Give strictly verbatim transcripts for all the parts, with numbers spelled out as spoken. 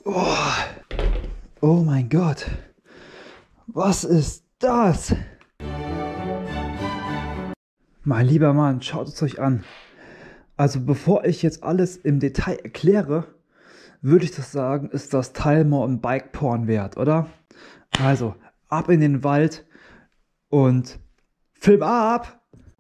Oh, oh mein Gott. Was ist das? Mein lieber Mann, schaut es euch an. Also bevor ich jetzt alles im Detail erkläre, würde ich das sagen, ist das Teil mal ein Bike-Porn wert, oder? Also, ab in den Wald und Film ab!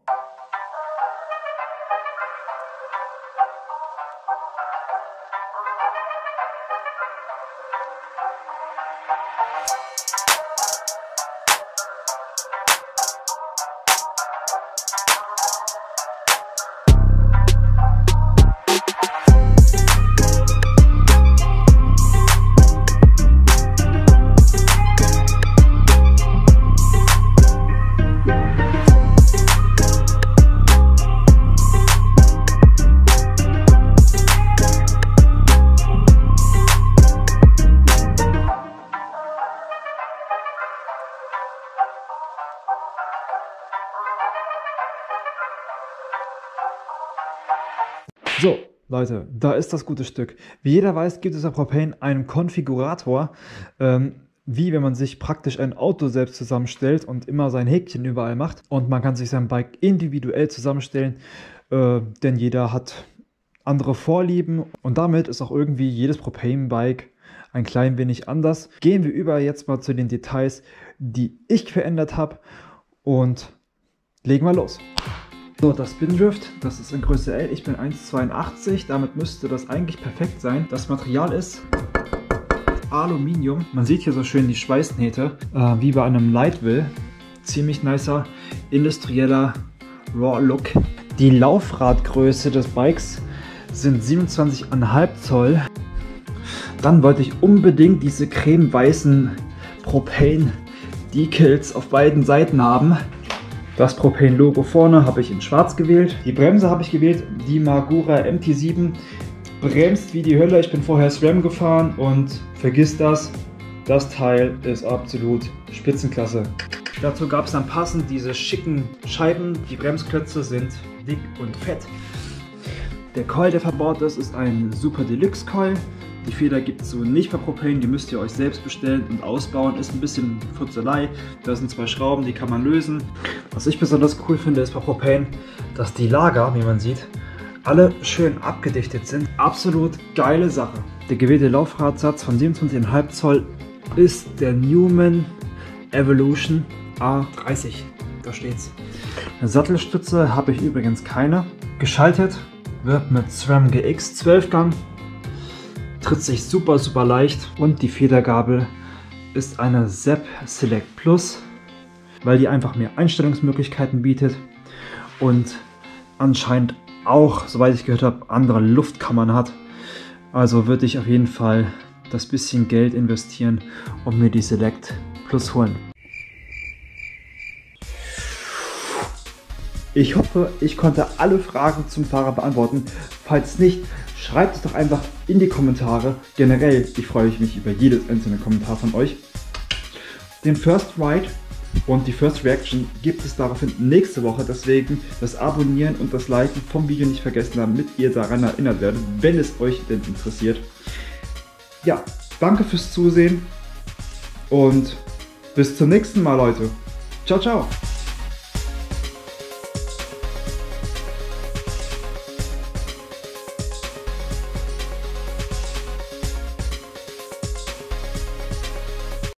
So, Leute, da ist das gute Stück. Wie jeder weiß, gibt es bei Propane einen Konfigurator, ähm, wie wenn man sich praktisch ein Auto selbst zusammenstellt und immer sein Häkchen überall macht. Und man kann sich sein Bike individuell zusammenstellen, äh, denn jeder hat andere Vorlieben. Und damit ist auch irgendwie jedes Propane-Bike ein klein wenig anders. Gehen wir über jetzt mal zu den Details, die ich verändert habe und legen wir los. So, das Spindrift, das ist in Größe L, ich bin eins Komma zweiundachtzig, damit müsste das eigentlich perfekt sein. Das Material ist Aluminium. Man sieht hier so schön die Schweißnähte, äh, wie bei einem Lightwheel. Ziemlich nicer, industrieller Raw-Look. Die Laufradgröße des Bikes sind siebenundzwanzig Komma fünf Zoll. Dann wollte ich unbedingt diese cremeweißen Propane-Decals auf beiden Seiten haben. Das Propane-Logo vorne habe ich in schwarz gewählt. Die Bremse habe ich gewählt, die Magura M T sieben. Bremst wie die Hölle. Ich bin vorher SRAM gefahren und vergiss das, das Teil ist absolut Spitzenklasse. Dazu gab es dann passend diese schicken Scheiben. Die Bremsklötze sind dick und fett. Der Coil, der verbaut ist, ist ein Super Deluxe Coil. Die Feder gibt es so nicht bei Propane, die müsst ihr euch selbst bestellen und ausbauen. Ist ein bisschen Futzelei. Da sind zwei Schrauben, die kann man lösen. Was ich besonders cool finde, ist bei Propane, dass die Lager, wie man sieht, alle schön abgedichtet sind. Absolut geile Sache. Der gewählte Laufradsatz von siebenundzwanzig Komma fünf Zoll ist der Newman Evolution A dreißig. Da steht's. Eine Sattelstütze habe ich übrigens keine. Geschaltet wird mit SRAM G X zwölf Gang. Tritt sich super, super leicht und die Federgabel ist eine Sepp Select Plus, weil die einfach mehr Einstellungsmöglichkeiten bietet und anscheinend auch, soweit ich gehört habe, andere Luftkammern hat. Also würde ich auf jeden Fall das bisschen Geld investieren und mir die Select Plus holen. Ich hoffe, ich konnte alle Fragen zum Fahrer beantworten. Falls nicht, schreibt es doch einfach in die Kommentare. Generell, ich freue mich über jedes einzelne Kommentar von euch. Den First Ride und die First Reaction gibt es daraufhin nächste Woche. Deswegen das Abonnieren und das Liken vom Video nicht vergessen, damit ihr daran erinnert werdet, wenn es euch denn interessiert. Ja, danke fürs Zusehen und bis zum nächsten Mal, Leute. Ciao, ciao.